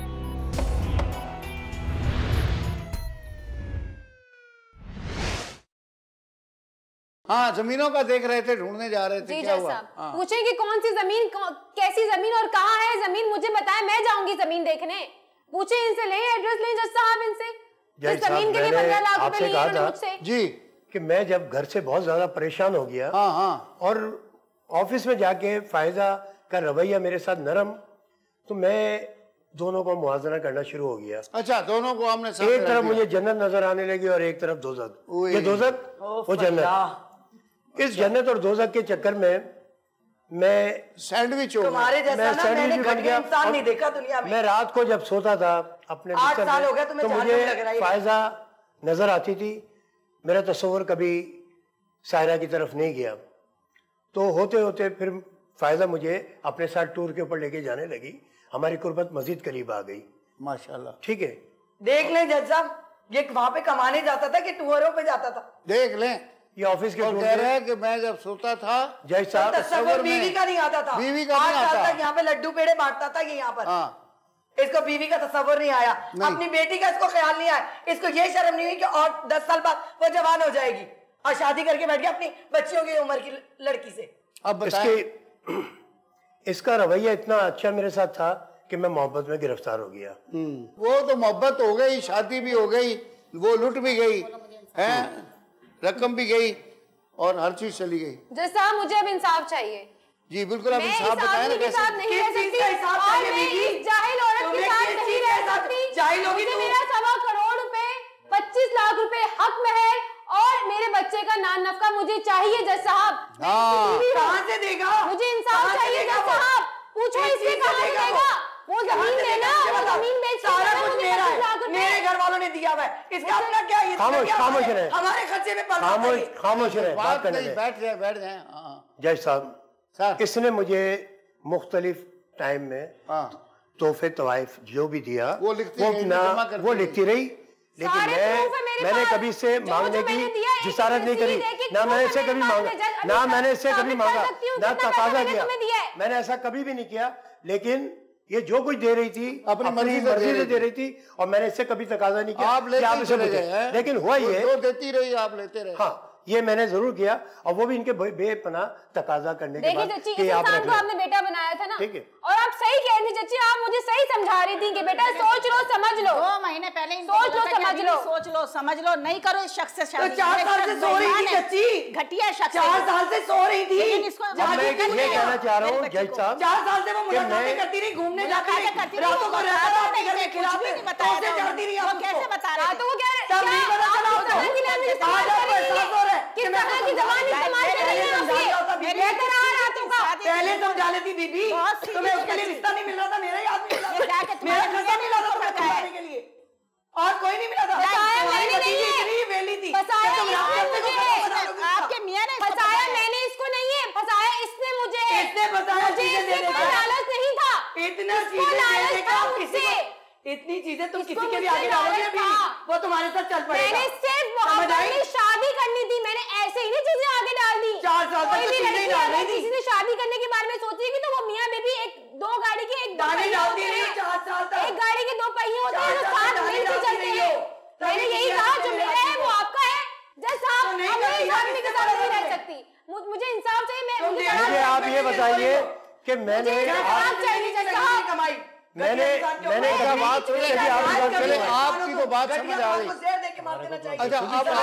हाँ, जमीनों का देख रहे थे, ढूंढने जा रहे थे, क्या हुआ? पूछे कि कौन सी जमीन, कैसी जमीन और कहाँ है जमीन, मुझे बताएं, मैं जाऊंगी जमीन देखने। पूछे इनसे, ले एड्रेस ले जज साहब इनसे। जिस जमीन के लिए 15 लाख रुपए लिए इन्होंने मुझसे। जी, कि मैं जब घर से बहुत ज्यादा परेशान हो गया, और ऑफिस में जाके फायदा का रवैया मेरे साथ नरम, तो मैं दोनों को मुआवजा करना शुरू हो गया। अच्छा, दोनों को हमने एक तरफ मुझे जन्नत नजर आने लगी और एक तरफ दोजख। ये दोजख वो जन्नत। इस जन्नत और दोजख के चक्कर में मैं सैंडविच हो तुम्हारे जैसा ना मैंने घटिया इंसान नहीं देखा दुनिया में। मैं रात को जब सोता था अपने 8 साल हो गया तुम्हें, तो मुझे फायदा नजर आती थी। मेरा तस्वर कभी सायरा की तरफ नहीं गया, तो होते होते फिर फायदा मुझे अपने साथ टूर के ऊपर लेके जाने लगी। हमारी कुर्बत मजीद करीब आ गई, माशाल्लाह। ठीक है, देख लें जज साहब, ये वहां पे कमाने जाता था कि टूरों पे जाता था? देख लें, ये ऑफिस के कह रहे हैं कि मैं जब सोता था, जय साहब, तस्वर बीवी का नहीं आता था। बीवी का नहीं आता। यहाँ पे लड्डू पेड़े बांटता था ये यहाँ पर। इसको बीवी का तस्वर नहीं आया, अपनी बेटी का इसको ख्याल नहीं आया। इसको ये शर्म नहीं हुई कि और 10 साल बाद वो जवान हो जाएगी और शादी करके बैठ गया अपनी बच्चियों की उम्र की लड़की से। अब इसका रवैया इतना अच्छा मेरे साथ था कि मैं मोहब्बत में गिरफ्तार हो गया। वो तो मोहब्बत हो गई, शादी भी हो गई, वो लुट भी गई है, रकम भी गई और हर चीज चली गई। जज साहब, मुझे अब इंसाफ चाहिए। जी बिल्कुल, आप इंसाफ बताएं ना कैसे। साथ नहीं रह सकती और मैं इस जाहिल औरत के साथ नहीं रह सकती। जाहिल होगी मुझे मेरा 1.25 करोड़ रुपए, 25 लाख रुपए हक महर और मेरे बच्चे का नान नफका मुझे चाहिए जज साहब। कहाँ से देगा? मुझे इंसाफ चाहिए जज साहब। पूछो इससे कहाँ से देगा? वो जमीन देना, वो जमीन बेच सारा कुछ मेरा है, मेरे घर वालों ने दिया हुआ है। इसका अपना क्या है? खामोश रहे, हमारे खर्चे में खामोश रहे, बात करने दे। बैठ जाए। जज साहब, इसने मुझे मुख्तलिफ टाइम में तोहफे तवाइफ जो भी दिया वो लिखती रही, लेकिन मैंने कभी इससे मांगने की जिसारत नहीं करी, ना मैंने इससे कभी मांगा, ना मैंने इससे कभी मांगा, ना तकाजा किया, मैंने ऐसा कभी भी नहीं किया। लेकिन ये जो कुछ दे रही थी अपनी मर्जी से दे रही थी और मैंने इससे कभी तकाजा नहीं किया। आप लेते चले गए, लेकिन हुआ ये जो देती रही आप लेते रहे। हाँ, ये मैंने जरूर किया और वो भी इनके बेपनाह तकाजा करने के बाद कि आप को आपने बेटा बनाया था ना, ठीक है, और आप सही कह रही थी चची, आप मुझे सही समझा रही थी कि बेटा सोच लो समझ लो। 2 महीने पहले सोच लो समझ लो, नहीं करो इस शख्स से शादी। तो 4 साल से सो रही थी चची, घटिया शख्स 4 साल से सो रही थी। मैं ये कहना चाह रहा हूँ जज साहब, 4 साल से वो मुलाकातें करती रही, घूमने जाती रही, रातों को रहता अपने घर में खिलाते, कैसे जाती रही? वो कैसे बता रहा? तो वो कह रहे तब नहीं पता चला आपको? आज आप एहसास हो रहा है किस तरह की जबान इस्तेमाल कर रही है आप? ये बेहतर आ रातों का पहले समझा लेती बीबी, तुम्हें उसके लिए रिश्ता नहीं मिल रहा था, मेरा ही आदमी मिला था, मेरा खर्चा नहीं मिला था तुम्हें कमाने के लिए, और कोई नहीं मिला था। इतनी वेली थी, आपके मियां ने फंसाया, मैंने इसको नहीं है फंसाया, इसने मुझे है। इसने फंसाया, चीजें देने का लालच नहीं था, इतना चीजें देने का किसी, इतनी चीजें तुम किसी के भी आगे डालोगे अभी, वो तुम्हारे साथ चल पड़ेगा। मैंने सिर्फ मोहब्बत में शादी करनी थी, मैंने ऐसे ही नहीं चीजें आगे डाल दी। 4 साल तक चीजें नहीं डाल रही थी। किसी ने शादी करने के बारे में सोचेगी तो वो मियां बीबी 2 गाड़ी के 1 दाने डालती रही 4 साल तक। एक गाड़ी के 2 पहिए होते हैं, वो साथ मिलकर चलते हैं। मैंने यही कहा जो मेरा है वो आपका है। जज साहब, मैं इस आदमी के साथ नहीं रह सकती, मुझे इंसाफ चाहिए। मुझे आप ये बताइए कि मैंने कमाई, मैंने क्या बात सुनी? आपकी तो बात समझ आ गई। अच्छा,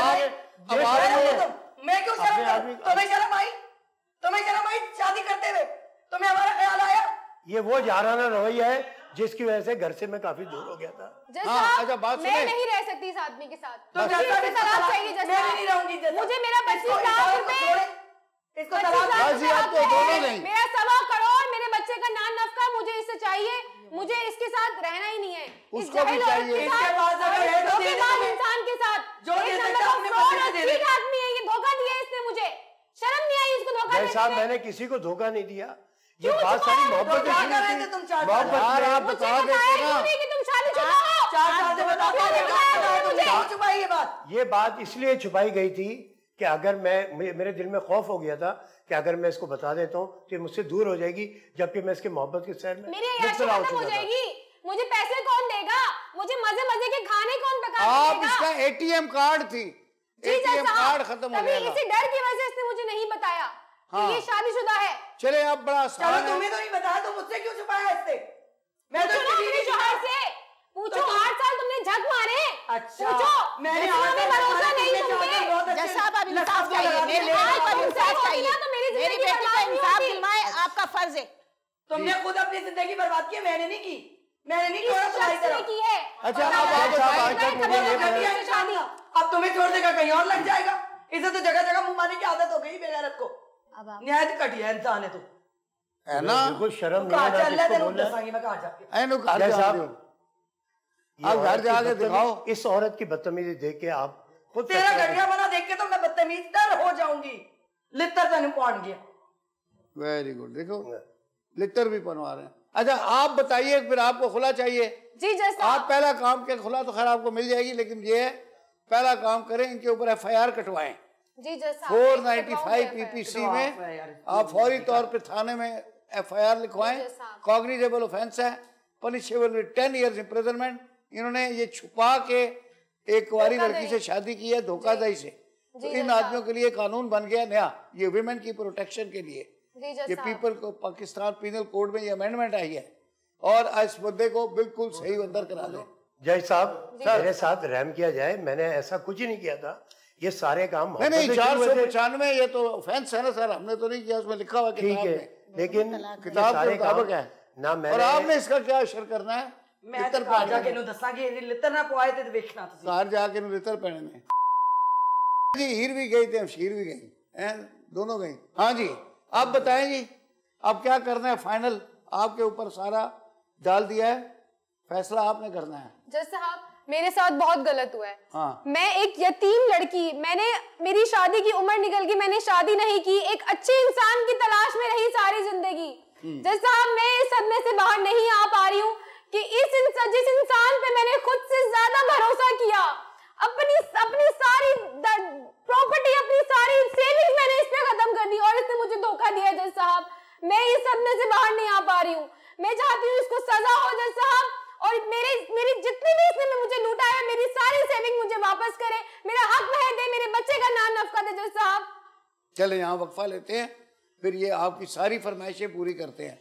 अब मैं क्यों शर्म करूं? तुम्हें शर्म आई? तुम्हें शर्म आई शादी करते हुए? तुम्हें हमारा ख्याल आया? ये वो जाराना रवैया है जिसकी वजह से घर से मैं काफी दूर हो गया था। अच्छा, बात मैं नहीं रह सकती इस आदमी के साथ, तो चाहिए, मैं नहीं रहूंगी। मुझे मेरा 25 लाख रुपए इसको तलाक तो दोनों नहीं। मेरा 1.25 करोड़ मेरे बच्चे का नान नफका मुझे इससे चाहिए, मुझे इसके साथ रहना ही नहीं है। उसको भी चाहिए। इसके बाद अगर है तो दे दो इंसान के साथ जो दे देता अपने बच्चे को दे दे। आदमी है ये, धोखा दिया इसने मुझे, शर्म नहीं आई इसको धोखा जय साहब देने में। मैंने किसी को धोखा नहीं दिया, ये बात सारी मोहब्बत क्या कर रहे थे तुम 4 साल? आप बता देते ना कि तुम शादीशुदा हो। 4 साल से बताओ छुपाई ये बात। ये बात इसलिए छुपाई गई थी कि अगर मेरे दिल में खौफ हो गया था कि अगर मैं इसको बता देता हूँ तो ये मुझसे दूर हो जाएगी, जबकि मैं इसके मोहब्बत के शहर में मेरी याद खत्म हो जाएगी। मुझे पैसे कौन देगा, मुझे मजे मजे के खाने कौन पका देगा? आप इसका एटीएम कार्ड थी, एटीएम कार्ड खत्म हो गया। इसी डर की वजह से इसने मुझे नहीं बताया कि ये शादीशुदा है। चले आप बड़ा चलो तुम्हें तो नहीं बताया तो मुझसे क्यों छुपाया इससे? मैं तो पूछो 8 साल तुमने झक मारे। अच्छा पूछो मैंने भरोसा नहीं तुम पे। जज साहब अब इंसाफ चाहिए, मेरी बेटी को इंसाफ चाहिए, मेरी बेटी को इंसाफ दिलवाए, आपका फर्ज है। तुमने खुद अपनी जिंदगी बर्बाद की, मैंने नहीं की, मैंने नहीं छोड़ा तुम्हारी तरह की है। अच्छा अब तुम्हें छोड़ देगा कहीं और लग जाएगा। इसे तो जगह जगह मुंह मारने की आदत हो गई बेगैरत को। निहायत घटिया इंसान है तू, है ना? बिल्कुल शर्म मैं कहाँ नहीं जाके आप घर जाके दिखाओ। इस औरत की बदतमीजी देख के आप खुद तेरा घटिया बना देख के तो मैं बदतमीज डर हो जाऊंगी। लित्तर तने पहुंच गया। वेरी गुड, देखो लित्तर भी बनवा रहे हैं। अच्छा आप बताइए, फिर आपको खुला चाहिए? जी जैसा आप पहला काम के खुला तो खैर आपको मिल जाएगी, लेकिन ये है पहला काम करें, इनके ऊपर FIR कटवाएं। जी जैसा 495 PPC में आप फौरी तौर पे थाने में FIR लिखवाएं। कॉग्निजेबल ऑफेंस है, पनिशेबल विद 10 इयर्स इम्प्रिजनमेंट। इन्होंने ये छुपा के एक कुंवारी लड़की से शादी की है धोखाधड़ी से, तो इन आदमियों के लिए कानून बन गया नया, ये विमेन की प्रोटेक्शन के लिए। ये पीपल को पाकिस्तान पीनल कोड में ये अमेंडमेंट आई है और इस मुद्दे को बिल्कुल सही अंदर करा दो। जय साहब मेरे साथ रहम किया जाए, मैंने ऐसा कुछ ही नहीं किया था, ये सारे काम नहीं 495 ये तो ऑफेंस है ना सर, हमने तो नहीं किया, उसमें लिखा हुआ ठीक है, लेकिन किताब के मुताबिक है ना। मैं और आपने इसका क्या असर करना है? मैं तो घर जाके नु दसांगी लित्तर ना पवाए ते देखना तुसी घर जाके नु लित्तर पहने जी। हीर भी गई थे, शीर भी गई हैं, दोनों गई। हाँ जी आप बताएं जी, अब क्या करना है? फाइनल आपके ऊपर सारा डाल दिया है, फैसला आपने करना है। जज साहब मेरे साथ बहुत गलत हुआ है। हाँ। मैं एक यतीम लड़की, मेरी शादी की उम्र निकल गई, मैंने शादी नहीं की, एक अच्छे इंसान की तलाश में रही सारी जिंदगी। जज साहब मैं इस सदमे से बाहर नहीं आ पा रही हूँ कि जिस इंसान पे मैंने खुद से ज्यादा भरोसा किया, अपनी सारी प्रॉपर्टी, अपनी सारी सेविंग्स मैंने इस पे खत्म कर दी और इसने मुझे धोखा दिया। जज साहब मैं इस सदमे से बाहर नहीं आ पा रही हूँ, मैं चाहती हूँ इसको सजा हो जज साहब, और मेरी जितनी भी इसने मुझे लूटा है, मेरी सारी सेविंग मुझे वापस करे, मेरा हक वह दे, मेरे बच्चे का नाम नफका दे जज साहब। चले यहाँ वक्फा लेते हैं, फिर ये आपकी सारी फरमाइशें पूरी करते हैं।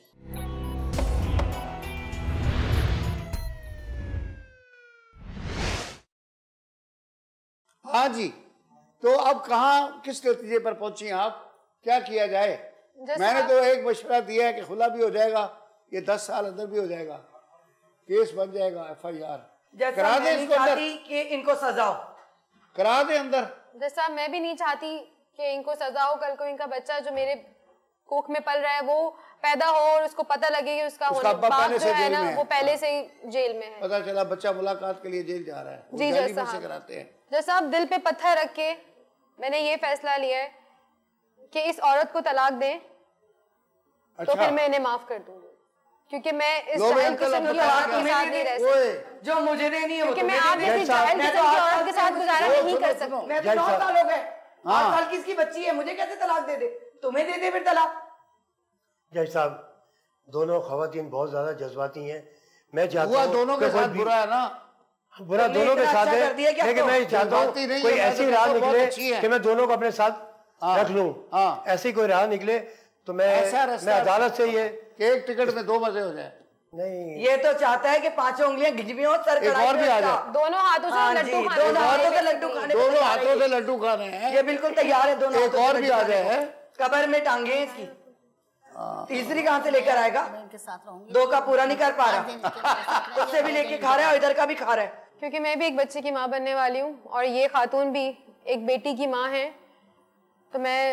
हाँ जी, तो अब कहाँ किस नतीजे पर पहुंची आप, क्या किया जाए? मैंने तो एक मशवरा दिया है कि खुला भी हो जाएगा, ये 10 साल अंदर भी हो जाएगा, केस बन जाएगा, FIR करा दे इसको अंदर, कि इनको सजा हो, करा दे अंदर। जैसा मैं भी नहीं चाहती कि इनको सजा हो, कल को इनका बच्चा जो मेरे कोख में पल रहा है वो पैदा हो और उसको पता लगे कि उसका बाप जो है ना वो पहले से ही जेल में है। पता चला बच्चा मुलाकात के लिए जेल जा रहा है, जी जैसा से कराते हैं। जैसा आप दिल पे पत्थर रख के मैंने ये फैसला लिया है कि इस औरत को तलाक दें। अच्छा। तो फिर मैं इन्हें माफ कर दूंगी, क्योंकि मैं इस जाहिल किस्म की औरत के साथ नहीं रह सकती, जो मुझे देनी है, क्योंकि मैं आप जैसी जाहिल किस्म की औरत के साथ गुजारा नहीं कर सकती। मैं तो 9 साल हो गए, 8 साल की इसकी बच्ची है, मुझे कैसे तलाक दे दे? तुम्हें दे दे फिर तलाक। जज साहब दोनों खवातीन बहुत ज्यादा जज्बाती हैं, मैं चाहता हूं दोनों के साथ बुरा है ना, बुरा दोनों के साथ है, लेकिन मैं चाहता हूँ कोई ऐसी राह निकले कि मैं दोनों को अपने साथ रख लूं। ऐसी कोई राह निकले तो मैं अदालत से ये एक टिकट में 2 मजे हो जाए। नहीं, ये तो चाहता है कि 5 उंगलियां घिजवी हो, सर कड़ाई और भी आ जाए, दोनों हाथों से लड्डू खाने, दोनों हाथों से लड्डू खाने, दोनों हाथों से लड्डू खाने हैं, ये बिल्कुल तैयार है। दोनों एक और भी आ जाए, कबर में टांगे इसकी, तीसरी कहाँ से लेकर आएगा? 2 का पूरा नहीं कर पा रहा, उससे भी लेके खा रहा है और इधर का भी खा रहा है। क्योंकि मैं भी एक बच्चे की माँ बनने वाली हूँ और ये खातून भी एक बेटी की माँ है, तो मैं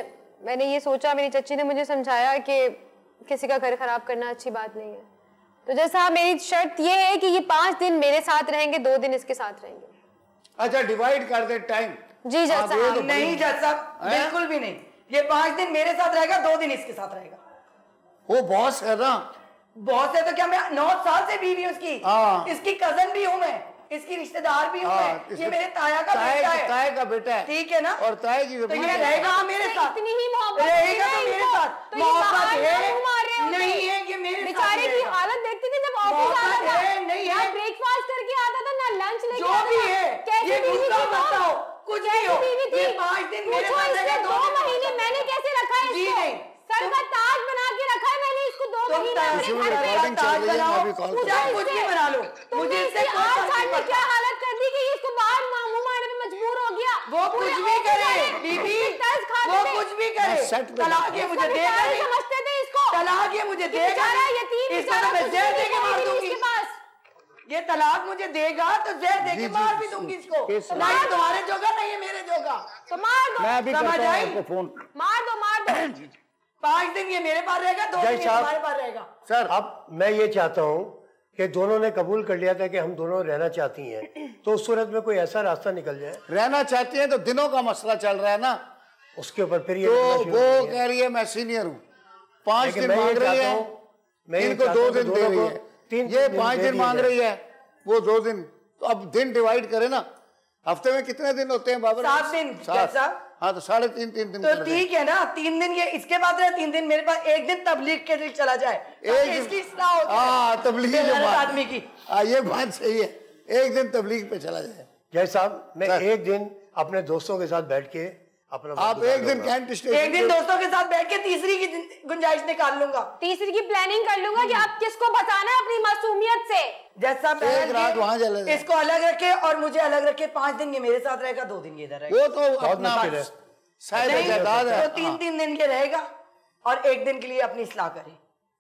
मैंने ये सोचा, मेरी चच्ची ने मुझे समझाया कि किसी का घर खराब करना अच्छी बात नहीं है। तो जज साहब मेरी शर्त ये है कि ये 5 दिन मेरे साथ रहेंगे, 2 दिन इसके साथ रहेंगे। अच्छा, डिवाइड कर दे टाइम। जी जज साहब। नहीं जज साहब, बिल्कुल भी नहीं। ये 5 दिन मेरे साथ रहेगा, 2 दिन इसके साथ रहेगा। वो बॉस है ना। बॉस है तो क्या, मैं 9 साल से बीवी हूँ इसकी। इसकी कजन भी हूँ मैं, इसकी रिश्तेदार भी हूँ मैं। ये मेरे ताया का बेटा है। ताया का बेटा है, ठीक है ना। और ताया की तो ये रहेगा मेरे साथ, इतनी ही मोहब्बत रहेगा तो मेरे साथ। मोहब्बत है नहीं है, ये मेरे साथ बेचारे की हालत देखते थे जब ऑफिस आता था, नहीं है, ब्रेकफास्ट करके आता था ना, लंच लेके जो भी है, कैसी बीवी थी बताओ, कुछ भी हो, ये 5 दिन मेरे साथ रहेगा, 2 महीने मैंने कैसे रखा है इसको? सर का ताज बना के रखा है मैंने इसको 2 महीने अपने घर पे। ताज बनाओ, कुछ भी बना लो, मुझे इससे 8 साल में क्या हालत कर दी कि इसको बाहर मुंह मारने पे मजबूर हो गया। वो कुछ भी करे बीबी, वो कुछ भी करे, तलाक ये मुझे दे, समझते थे इसको, तलाक ये मुझे देगा, इसको तो मैं जहर दे के मार दूंगी। ये तलाक मुझे देगा तो जहर दे के मार भी दूंगी इसको। ना ये तुम्हारे जोगा, ना ये मेरे जोगा, तो मार दो। मैं अभी करता हूं आपको फोन। मार दो 5 दिन ये मेरे पास रहेगा, 2 दिन तुम्हारे पास रहेगा। सर अब मैं ये चाहता हूँ कि दोनों ने कबूल कर लिया था कि हम दोनों रहना चाहती हैं, तो उस सूरत में कोई ऐसा रास्ता निकल जाए। रहना चाहती हैं तो दिनों का मसला चल रहा है ना, उसके ऊपर फिर ये तो वो कह रही है मैं सीनियर हूँ, 5 दिन मांग रही है, इनको 2 दिन दे रही है, ये 5 दिन मांग रही है, वो 2 दिन। तो अब दिन डिवाइड करे ना, हफ्ते में कितने दिन होते हैं बाबर? 7 दिन। 7। हाँ तो 3.5 दिन तो ठीक है ना, 3 दिन ये इसके बाद रहे, 3 दिन मेरे पास, 1 दिन तबलीग के लिए चला जाए, इसकी इस्लाह हो जाए। हाँ तबलीग आदमी की, ये बात सही है, 1 दिन तबलीग पे चला जाए। जय साहब मैं 1 दिन अपने दोस्तों के साथ बैठ के अपना, आप 1 दिन कैंट स्टेशन, 1 दिन दोस्तों के साथ बैठ के तीसरी की गुंजाइश निकाल लूंगा, तीसरी की प्लानिंग कर लूंगा कि आप किसको बचाना है अपनी मासूमियत से। जैसा एक रात वहाँ चले, इसको अलग रखे और मुझे अलग रखे, 5 दिन ये मेरे साथ रहेगा, 2 दिन ये इधर रहेगा। वो तो अपना शायद जायदाद है, तो 3 दिन ये रहेगा और 1 दिन के लिए अपनी इस्लाह करे,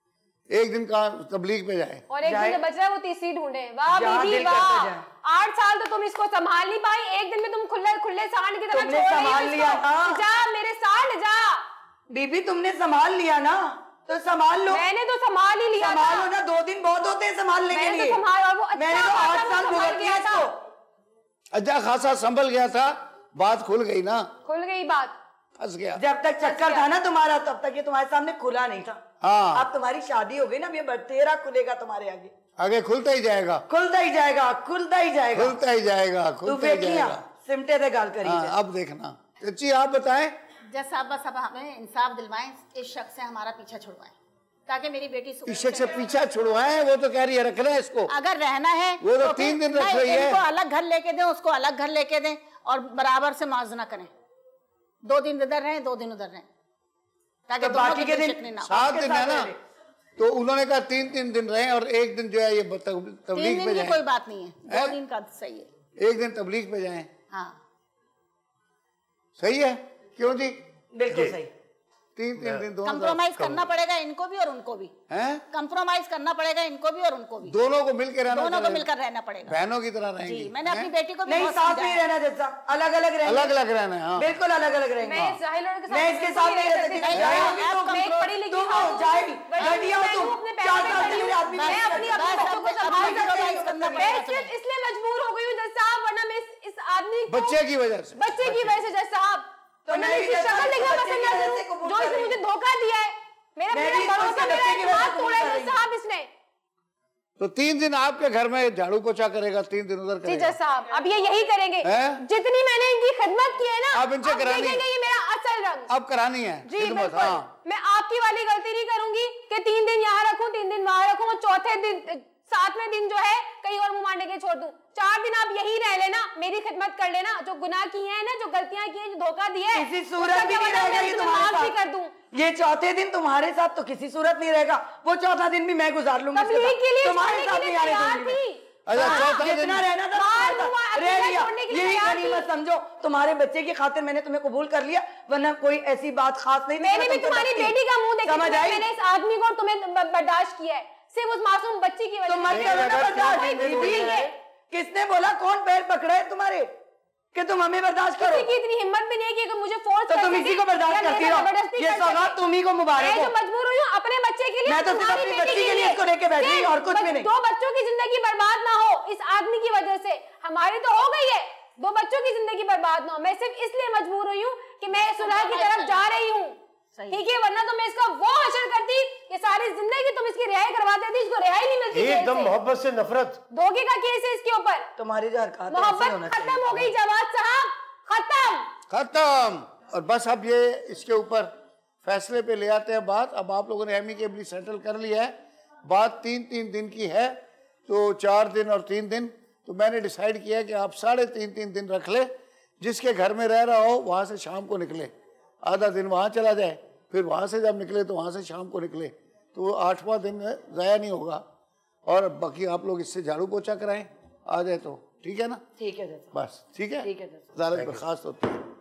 1 दिन का तबलीग पे जाए, और 1 दिन जो बच रहा है वो तीसरी ढूंढे। वाह बीबी वाह, 8 साल तो तुम इसको संभाल नहीं पाई, 1 दिन में तुम खुले सांड की तरह छोड़ संभाल लिया ना। जा मेरे साथ जा बीबी, तुमने संभाल लिया ना, तो संभाल लो। मैंने तो संभाल ही लिया, संभालो ना, 2 दिन बहुत होते हैं संभालने के लिए। मैंने तो 8 साल भुगत दिया इसको। अच्छा खासा संभल गया था, बात खुल गई ना, खुल गई बात, फंस गया। जब तक चक्कर था ना तुम्हारा, तब तक ये तुम्हारे सामने खुला नहीं था। हाँ, अब तुम्हारी शादी हो गई ना, अब ये तेरा खुलेगा तुम्हारे आगे, आगे खुलता ही जाएगा, खुलता ही जाएगा, खुलता ही जाएगा, खुलता ही जाएगा, खुलता ही जाएगा। सिमटे से गाल करी। अब देखना जी, आप बताएं। जज साहब बस अब हमें इंसाफ दिलवाएं, इस शख्स से हमारा पीछा छुड़वाएं, ताकि मेरी बेटी इस शख्स से पीछा छुड़वाएं। वो तो कह रही है रखना है इसको, अगर रहना है वो तो 3 दिन रख रही है। इनको अलग घर लेके दें, उसको अलग घर लेके दें और बराबर से मुआवजा करें, 2 दिन इधर रहें 2 दिन उधर रहें, ताकि बाकी के दिन 7 दिन है ना, तो उन्होंने कहा 3 दिन रहे और 1 दिन जो है ये तबलीग पे जाए। कोई बात नहीं है, 2 दिन का सही है, 1 दिन तबलीग पे जाए। हाँ सही है, क्यों जी? बिल्कुल सही। 3 दिन दोनों कंप्रोमाइज करना पड़ेगा इनको भी और उनको भी, कंप्रोमाइज करना पड़ेगा इनको भी और उनको भी, दोनों को मिलकर रहना, दोनों को मिलकर रहना पड़ेगा, बहनों की तरह रहेंगे। जी, मैंने अपनी बेटी को भी नहीं, साथ नहीं रहना जैसा, अलग अलग रहना, अलग अलग रहना है। बिल्कुल अलग अलग रहेंगे। मैं इसके साथ नहीं रह सकती। इसलिए मजबूर हो गई हूँ जज साहब, वरना मैं इस आदमी बच्चे की वजह से, जज साहब, तो मैं इसकी शक्ल देखना पसंद नहीं करूं, जो इसने मुझे धोखा दिया है, मेरा भरोसा, मेरा एतमाद तोड़ा है जज साहब इसने। तो 3 दिन आपके घर में झाड़ू पोछा करेगा, 3 दिन उधर करेगा। जी जज साहब, अब ये यही करेंगे, जितनी मैंने इनकी खिदमत की है ना, अब इनसे करानी है, ये मेरा असल रंग अब करानी है जी बिल्कुल। मैं आपकी वाली गलती नहीं करूंगी कि 3 दिन यहाँ रखूं 3 दिन वहां रखूं और चौथे दिन 7वें दिन जो है कहीं और मुंह मारने के छोड़ दूं। 4 दिन आप यही रह लेना, मेरी खिदमत कर लेना, जो गुनाह किए हैं ना, जो गलतियां की हैं, जो धोखा दिया है, किसी सूरत भी नहीं रहेगा ये तुम्हारे साथ, कर दूं। ये चौथे दिन तुम्हारे साथ तो किसी सूरत नहीं रहेगा, वो चौथा दिन भी मैं गुजार लूंगी तुम्हारे साथ नहीं आने। जितना रहना था रह लिया, यही गनीमत समझो। तुम्हारे बच्चे की खातिर मैंने तुम्हें कबूल कर लिया, वरना कोई ऐसी बात खास नहीं। मैंने भी तुम्हारी बेटी का मुंह देखा, मैंने इस आदमी को तुम्हें बर्दाश्त किया है, सिर्फ उस मासूम बच्ची की वजह से। किसने बोला? कौन पैर पकड़ा है तुम्हारे? कि तुम हमें बर्दाश्त करो। किसी की इतनी हिम्मत भी नहीं है कि मुझे फोर्स तो तुम इसी को बर्दाश्त करती रहो। ये सौगात तुम ही को मुबारक हो। जो मजबूर हुई हूँ अपने बच्चे के लिए, मैं तो सिर्फ अपनी बच्ची के लिए इसको लेके बैठ गई और कुछ भी नहीं। 2 बच्चों की जिंदगी बर्बाद ना हो इस आदमी की वजह से। हमारी तो हो गई है, 2 बच्चों की जिंदगी बर्बाद ना हो। मैं सिर्फ इसलिए मजबूर हुई हूँ कि मैं सुलह की तरफ जा रही हूँ, ठीक है, वरना तो मैं इसका वो हशर करती कि सारी जिंदगी तुम इसकी रिहाई करवा देती, इसको रिहाई नहीं मिलती। एकदम मोहब्बत से नफरत, धोखे का केस है इसके ऊपर। तुम्हारी जो हरकत मोहब्बत खत्म हो गई जवाद साहब, खत्म। और बस अब ये इसके ऊपर फैसले पे ले आते हैं बात। अब आप लोगों ने एमिकेबली सेटल कर लिया है, बात 3-3 दिन की है, तो 4 दिन और 3 दिन। तो मैंने डिसाइड किया कि आप 3.5 दिन रख ले। जिसके घर में रह रहा हो वहाँ से शाम को निकले, आधा दिन वहाँ चला जाए, फिर वहाँ से जब निकले तो वहाँ से शाम को निकले, तो 8वां दिन ज़ाया नहीं होगा। और बाकी आप लोग इससे झाड़ू पोछा कराएं, आ जाए तो ठीक है ना? ठीक है बस ठीक है, ठीक है, ज़ालत बर्खास्त होती है।